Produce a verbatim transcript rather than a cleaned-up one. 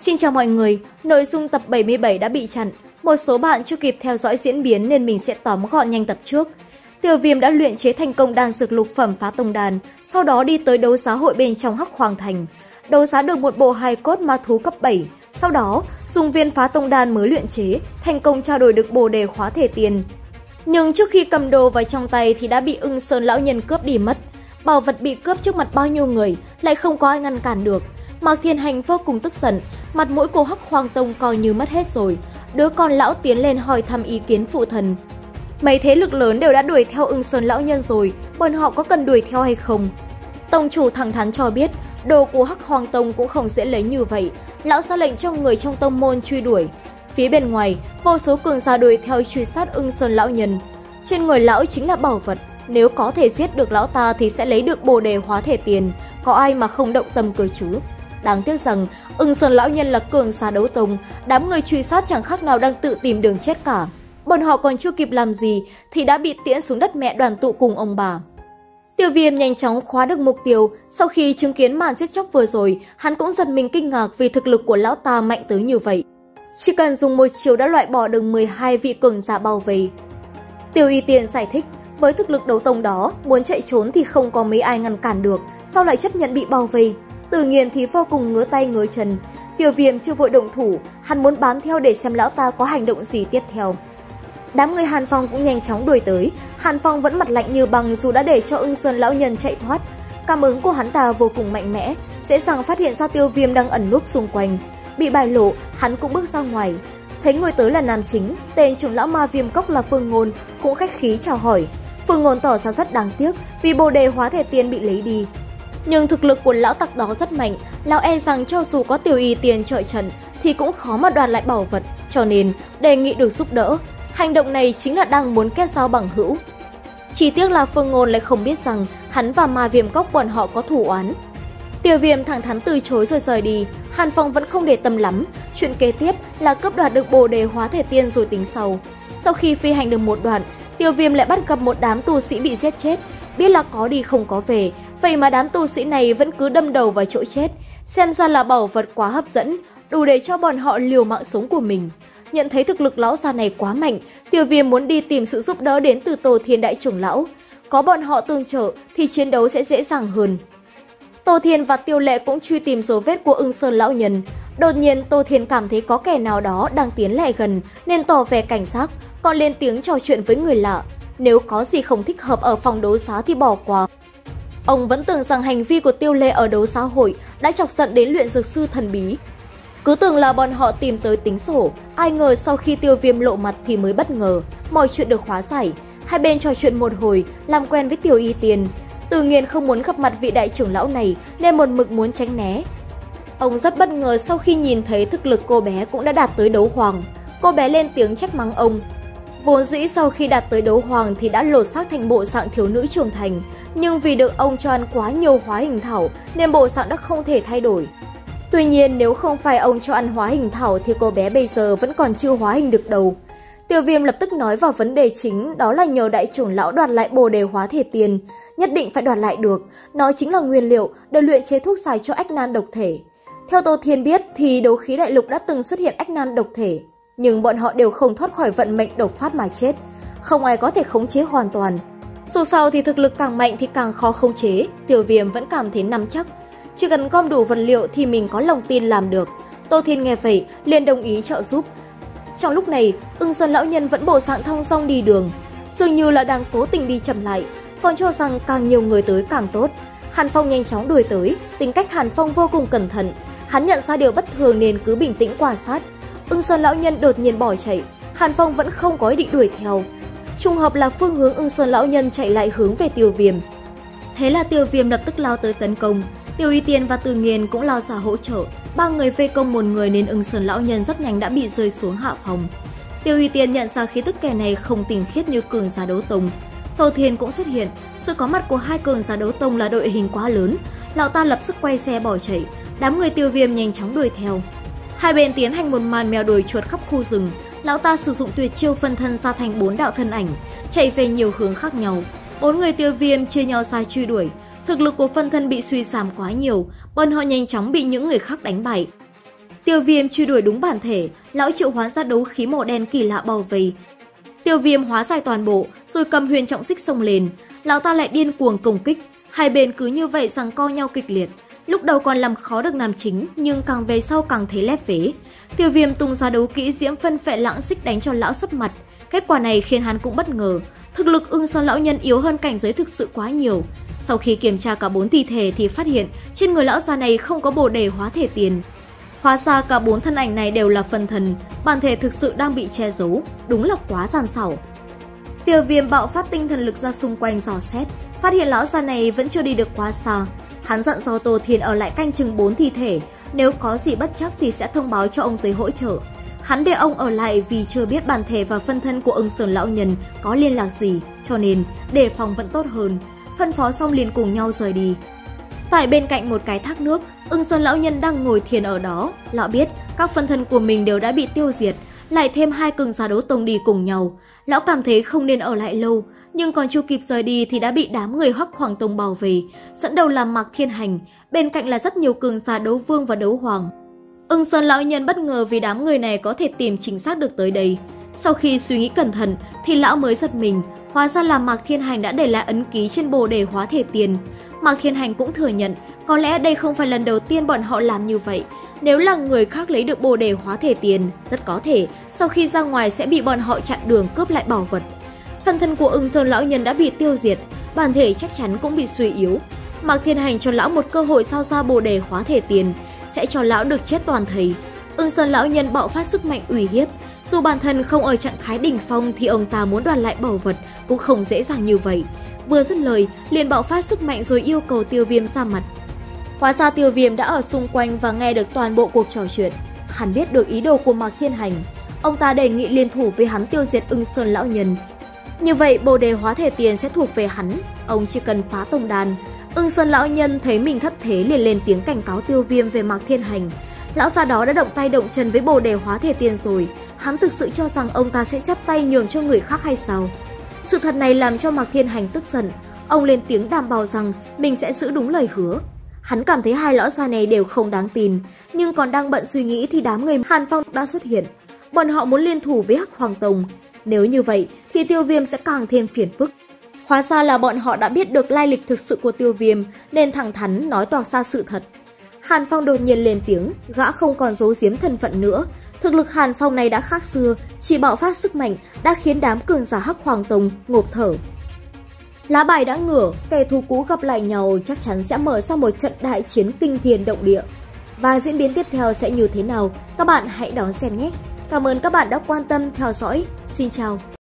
Xin chào mọi người, nội dung tập bảy mươi bảy đã bị chặn. Một số bạn chưa kịp theo dõi diễn biến nên mình sẽ tóm gọn nhanh tập trước. Tiêu Viêm đã luyện chế thành công đan dược lục phẩm Phá Tông Đan, sau đó đi tới đấu giá hội bên trong Hắc Hoàng Thành. Đấu giá được một bộ hài cốt ma thú cấp bảy, sau đó dùng viên Phá Tông Đan mới luyện chế, thành công trao đổi được bồ đề hóa thể tiền. Nhưng trước khi cầm đồ vào trong tay thì đã bị Ưng Sơn lão nhân cướp đi mất. Bảo vật bị cướp trước mặt bao nhiêu người, lại không có ai ngăn cản được. Mạc Thiên Hành vô cùng tức giận, mặt mũi của Hắc Hoàng Tông coi như mất hết rồi. Đứa con lão tiến lên hỏi thăm ý kiến phụ thần. Mấy thế lực lớn đều đã đuổi theo Ưng Sơn lão nhân rồi, bọn họ có cần đuổi theo hay không? Tông chủ thẳng thắn cho biết, đồ của Hắc Hoàng Tông cũng không dễ lấy như vậy. Lão ra lệnh cho người trong tông môn truy đuổi. Phía bên ngoài, vô số cường giả đuổi theo truy sát Ưng Sơn lão nhân. Trên người lão chính là bảo vật, nếu có thể giết được lão ta thì sẽ lấy được bồ đề hóa thể tiền, có ai mà không động tâm cơ chứ? Đáng tiếc rằng Ưng Sơn lão nhân là cường giả đấu tông, đám người truy sát chẳng khác nào đang tự tìm đường chết cả. Bọn họ còn chưa kịp làm gì thì đã bị tiễn xuống đất mẹ đoàn tụ cùng ông bà. Tiêu Viêm nhanh chóng khóa được mục tiêu, sau khi chứng kiến màn giết chóc vừa rồi, hắn cũng giật mình kinh ngạc vì thực lực của lão ta mạnh tới như vậy. Chỉ cần dùng một chiều đã loại bỏ được mười hai vị cường giả bao vây. Tiêu Y Tiên giải thích, với thực lực đấu tông đó, muốn chạy trốn thì không có mấy ai ngăn cản được, sao lại chấp nhận bị bao vây? Tự nhiên thì vô cùng ngứa tay ngứa chân. Tiêu Viêm chưa vội động thủ, hắn muốn bám theo để xem lão ta có hành động gì tiếp theo. Đám người Hàn Phong cũng nhanh chóng đuổi tới. Hàn Phong vẫn mặt lạnh như băng dù đã để cho Ưng Sơn lão nhân chạy thoát. Cảm ứng của hắn ta vô cùng mạnh mẽ, dễ dàng phát hiện ra Tiêu Viêm đang ẩn núp xung quanh. Bị bài lộ, hắn cũng bước ra ngoài. Thấy người tới là nam chính, tên trưởng lão ma viêm cốc là Phương Ngôn, cũng khách khí chào hỏi. Phương Ngôn tỏ ra rất đáng tiếc vì bồ đề hóa thể tiên bị lấy đi. Nhưng thực lực của lão tặc đó rất mạnh, lão e rằng cho dù có Tiểu Y Tiên trợ trận thì cũng khó mà đoạt lại bảo vật, cho nên đề nghị được giúp đỡ. Hành động này chính là đang muốn kết giao bằng hữu. Chỉ tiếc là Phương Ngôn lại không biết rằng hắn và ma viêm cốc bọn họ có thù oán. Tiêu Viêm thẳng thắn từ chối rồi rời đi. Hàn Phong vẫn không để tâm lắm, chuyện kế tiếp là cướp đoạt được bồ đề hóa thể tiên rồi tính sau. Sau khi phi hành được một đoạn, Tiêu Viêm lại bắt gặp một đám tu sĩ bị giết chết. Biết là có đi không có về, vậy mà đám tu sĩ này vẫn cứ đâm đầu vào chỗ chết. Xem ra là bảo vật quá hấp dẫn, đủ để cho bọn họ liều mạng sống của mình. Nhận thấy thực lực lão già này quá mạnh, Tiêu Viêm muốn đi tìm sự giúp đỡ đến từ Tô Thiên đại trưởng lão. Có bọn họ tương trợ thì chiến đấu sẽ dễ dàng hơn. Tô Thiên và Tiêu Lệ cũng truy tìm dấu vết của Ưng Sơn lão nhân. Đột nhiên Tô Thiên cảm thấy có kẻ nào đó đang tiến lại gần nên tỏ vẻ cảnh giác, còn lên tiếng trò chuyện với người lạ. Nếu có gì không thích hợp ở phòng đấu giá thì bỏ qua. Ông vẫn tưởng rằng hành vi của Tiêu Lệ ở đấu giá hội đã chọc giận đến luyện dược sư thần bí. Cứ tưởng là bọn họ tìm tới tính sổ, ai ngờ sau khi Tiêu Viêm lộ mặt thì mới bất ngờ, mọi chuyện được hóa giải. Hai bên trò chuyện một hồi, làm quen với Tiểu Y Tiên. Tự nhiên không muốn gặp mặt vị đại trưởng lão này nên một mực muốn tránh né. Ông rất bất ngờ sau khi nhìn thấy thực lực cô bé cũng đã đạt tới đấu hoàng. Cô bé lên tiếng trách mắng ông. Vốn dĩ sau khi đạt tới đấu hoàng thì đã lột xác thành bộ dạng thiếu nữ trưởng thành, nhưng vì được ông cho ăn quá nhiều hóa hình thảo nên bộ dạng đã không thể thay đổi. Tuy nhiên nếu không phải ông cho ăn hóa hình thảo thì cô bé bây giờ vẫn còn chưa hóa hình được đâu. Tiêu Viêm lập tức nói vào vấn đề chính, đó là nhờ đại trưởng lão đoạt lại bồ đề hóa thể tiền. Nhất định phải đoạt lại được, nó chính là nguyên liệu để luyện chế thuốc xài cho ách nan độc thể. Theo Tô Thiên biết thì đấu khí đại lục đã từng xuất hiện ách nan độc thể, nhưng bọn họ đều không thoát khỏi vận mệnh độc phát mà chết. Không ai có thể khống chế hoàn toàn. Dù sao thì thực lực càng mạnh thì càng khó khống chế, Tiêu Viêm vẫn cảm thấy nắm chắc. Chỉ cần gom đủ vật liệu thì mình có lòng tin làm được. Tô Thiên nghe vậy liền đồng ý trợ giúp. Trong lúc này, Ưng Sơn lão nhân vẫn bộ dạng thong dong đi đường, dường như là đang cố tình đi chậm lại, còn cho rằng càng nhiều người tới càng tốt. Hàn Phong nhanh chóng đuổi tới, tính cách Hàn Phong vô cùng cẩn thận, hắn nhận ra điều bất thường nên cứ bình tĩnh quan sát. Ưng Sơn lão nhân đột nhiên bỏ chạy, Hàn Phong vẫn không có ý định đuổi theo. Trùng hợp là phương hướng Ưng Sơn lão nhân chạy lại hướng về Tiêu Viêm. Thế là Tiêu Viêm lập tức lao tới tấn công. Tiêu Y Tiên và Từ Nghiên cũng lao ra hỗ trợ. Ba người vây công một người nên Ưng Sơn lão nhân rất nhanh đã bị rơi xuống hạ phòng. Tiêu Y Tiên nhận ra khí tức kẻ này không tinh khiết như cường giả đấu tông. Tô Thiên cũng xuất hiện. Sự có mặt của hai cường giả đấu tông là đội hình quá lớn. Lão ta lập tức quay xe bỏ chạy. Đám người Tiêu Viêm nhanh chóng đuổi theo. Hai bên tiến hành một màn mèo đuổi chuột khắp khu rừng. Lão ta sử dụng tuyệt chiêu phân thân ra thành bốn đạo thân ảnh, chạy về nhiều hướng khác nhau. Bốn người Tiêu Viêm chia nhau ra truy đuổi. Thực lực của phân thân bị suy giảm quá nhiều, bọn họ nhanh chóng bị những người khác đánh bại. Tiêu Viêm truy đuổi đúng bản thể, lão triệu hoán ra đấu khí màu đen kỳ lạ bao vây. Tiêu Viêm hóa giải toàn bộ, rồi cầm huyền trọng xích xông lên, lão ta lại điên cuồng công kích, hai bên cứ như vậy giằng co nhau kịch liệt. Lúc đầu còn làm khó được nam chính, nhưng càng về sau càng thấy lép vế. Tiêu Viêm tung ra đấu kỹ diễm phân phệ lãng xích đánh cho lão sấp mặt. Kết quả này khiến hắn cũng bất ngờ, thực lực Ưng Sơn lão nhân yếu hơn cảnh giới thực sự quá nhiều. Sau khi kiểm tra cả bốn thi thể thì phát hiện trên người lão già này không có bồ đề hóa thể tiền. Hóa ra cả bốn thân ảnh này đều là phân thần, bản thể thực sự đang bị che giấu, đúng là quá gian xảo. Tiêu Viêm bạo phát tinh thần lực ra xung quanh dò xét, phát hiện lão già này vẫn chưa đi được quá xa. Hắn dặn dò Tô Thiên ở lại canh chừng bốn thi thể, nếu có gì bất trắc thì sẽ thông báo cho ông tới hỗ trợ. Hắn để ông ở lại vì chưa biết bản thể và phân thân của Ưng Sơn lão nhân có liên lạc gì, cho nên đề phòng vẫn tốt hơn. Phân phó xong liền cùng nhau rời đi. Tại bên cạnh một cái thác nước, Ưng Sơn lão nhân đang ngồi thiền ở đó. Lão biết các phân thân của mình đều đã bị tiêu diệt, lại thêm hai cường giả đấu tông đi cùng nhau. Lão cảm thấy không nên ở lại lâu, nhưng còn chưa kịp rời đi thì đã bị đám người Hắc Hoàng Tông bảo vệ. Dẫn đầu là Mạc Thiên Hành, bên cạnh là rất nhiều cường giả đấu vương và đấu hoàng. Ưng Sơn lão nhân bất ngờ vì đám người này có thể tìm chính xác được tới đây. Sau khi suy nghĩ cẩn thận thì lão mới giật mình, hóa ra là Mạc Thiên Hành đã để lại ấn ký trên bồ đề hóa thể tiền. Mạc Thiên Hành cũng thừa nhận, có lẽ đây không phải lần đầu tiên bọn họ làm như vậy. Nếu là người khác lấy được bồ đề hóa thể tiền, rất có thể sau khi ra ngoài sẽ bị bọn họ chặn đường cướp lại bảo vật. Phân thân của Ưng Sơn lão nhân đã bị tiêu diệt, bản thể chắc chắn cũng bị suy yếu. Mạc Thiên Hành cho lão một cơ hội sao ra bồ đề hóa thể tiền, sẽ cho lão được chết toàn thây. Ưng Sơn lão nhân bạo phát sức mạnh uy hiếp, dù bản thân không ở trạng thái đỉnh phong thì ông ta muốn đoạt lại bảo vật cũng không dễ dàng như vậy. Vừa dứt lời, liền bạo phát sức mạnh rồi yêu cầu Tiêu Viêm ra mặt. Hóa ra Tiêu Viêm đã ở xung quanh và nghe được toàn bộ cuộc trò chuyện. Hắn biết được ý đồ của Mạc Thiên Hành. Ông ta đề nghị liên thủ với hắn tiêu diệt Ưng Sơn lão nhân. Như vậy bồ đề hóa thể tiền sẽ thuộc về hắn, ông chỉ cần phá tông đàn. Ưng Sơn lão nhân thấy mình thất thế liền lên tiếng cảnh cáo Tiêu Viêm về Mạc Thiên Hành. Lão già đó đã động tay động chân với bồ đề hóa thể tiền rồi, hắn thực sự cho rằng ông ta sẽ chắp tay nhường cho người khác hay sao? Sự thật này làm cho Mạc Thiên Hành tức giận, ông lên tiếng đảm bảo rằng mình sẽ giữ đúng lời hứa. Hắn cảm thấy hai lão già này đều không đáng tin, nhưng còn đang bận suy nghĩ thì đám người Hàn Phong đã xuất hiện. Bọn họ muốn liên thủ với Hắc Hoàng Tông, nếu như vậy thì Tiêu Viêm sẽ càng thêm phiền phức. Hóa ra là bọn họ đã biết được lai lịch thực sự của Tiêu Viêm nên thẳng thắn nói toạc ra sự thật. Hàn Phong đột nhiên lên tiếng, gã không còn giấu giếm thân phận nữa. Thực lực Hàn Phong này đã khác xưa, chỉ bạo phát sức mạnh đã khiến đám cường giả Hắc Hoàng Tông ngộp thở. Lá bài đã ngửa, kẻ thù cũ gặp lại nhau chắc chắn sẽ mở ra một trận đại chiến kinh thiên động địa. Và diễn biến tiếp theo sẽ như thế nào, các bạn hãy đón xem nhé. Cảm ơn các bạn đã quan tâm theo dõi. Xin chào.